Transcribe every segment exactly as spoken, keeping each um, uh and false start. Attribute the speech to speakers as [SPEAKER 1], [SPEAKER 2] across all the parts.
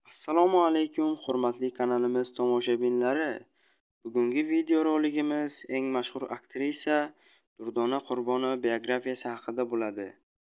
[SPEAKER 1] Assalomu alaykum, hurmatli kanalimiz tomoshabinlari. Bugungi videorolikimiz eng mashhur aktrisa Durdona Qurbonova biografiyasi haqida bo'ladi.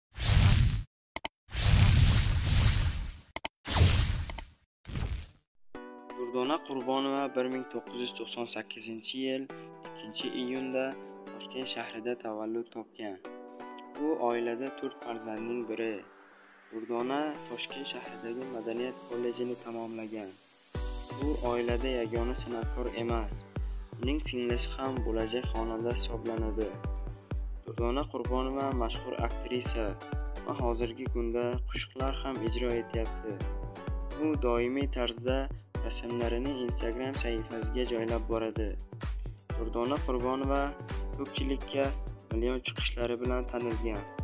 [SPEAKER 1] Durdona Qurbonova bir ming to'qqiz yuz to'qson sakkizinchi yil ikkinchi iyunda Toshkent shahrida tavallud topgan. U oilada to'rt farzandning biri. Durdona Toshkent shahridagi Madaniyat kollejini tamomlagan. U oilada yagona san'atkor emas, uning singlisi ham bo'lajak xonanda hisoblanadi. Durdona Qurbonova mashhur aktrisa va hozirgi kunda qo'shiqlar ham ijro etyapti. U doimiy tarzda rasmlarini Instagram sahifasiga joylab boradi. Durdona Qurbonova ko'pchilikka million chiqishlari bilan tanilgan.